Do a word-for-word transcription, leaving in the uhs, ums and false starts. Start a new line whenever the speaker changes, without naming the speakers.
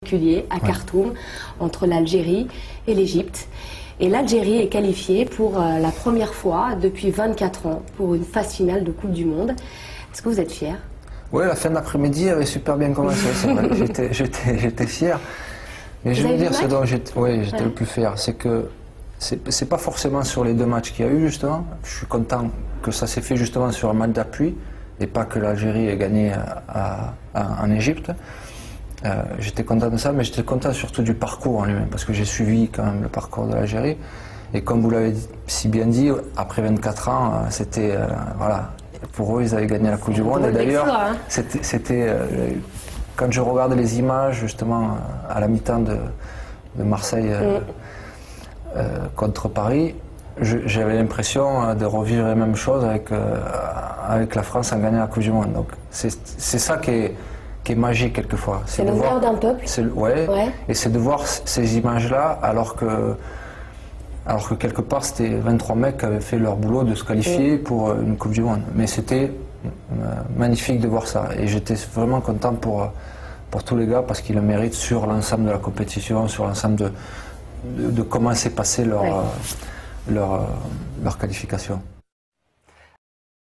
à Khartoum, entre l'Algérie et l'Égypte. Et l'Algérie est qualifiée pour euh, la première fois depuis vingt-quatre ans pour une phase finale de Coupe du Monde. Est-ce que vous êtes fier?
Oui, la fin de l'après-midi avait super bien commencé, c'est vrai. J'étais, j'étais, j'étais fier. Mais
vous
je veux dire,
ce
dont j'étais oui, j'étais
ouais.
le plus fier, c'est que c'est pas forcément sur les deux matchs qu'il y a eu, justement. Je suis content que ça s'est fait justement sur un match d'appui et pas que l'Algérie ait gagné à, à, en Égypte. Euh, j'étais content de ça, mais j'étais content surtout du parcours en lui-même, parce que j'ai suivi quand même le parcours de l'Algérie. Et comme vous l'avez si bien dit, après vingt-quatre ans, c'était, euh, voilà, pour eux, ils avaient gagné la Coupe du Monde. Et d'ailleurs, hein. c'était, euh, quand je regarde les images, justement, à la mi-temps de, de Marseille euh, mm. euh, contre Paris, j'avais l'impression de revivre la même chose avec, euh, avec la France en gagnant la Coupe du Monde. Donc c'est ça qui est, qui est magique quelquefois.
C'est le meilleur d'un peuple.
Ouais, ouais. Et c'est de voir ces images-là alors que, alors que quelque part c'était vingt-trois mecs qui avaient fait leur boulot de se qualifier mm. pour une Coupe du Monde. Mais c'était magnifique de voir ça. Et j'étais vraiment content pour, pour tous les gars parce qu'ils le méritent sur l'ensemble de la compétition, sur l'ensemble de, de, de comment s'est passé leur, ouais. leur, leur qualification.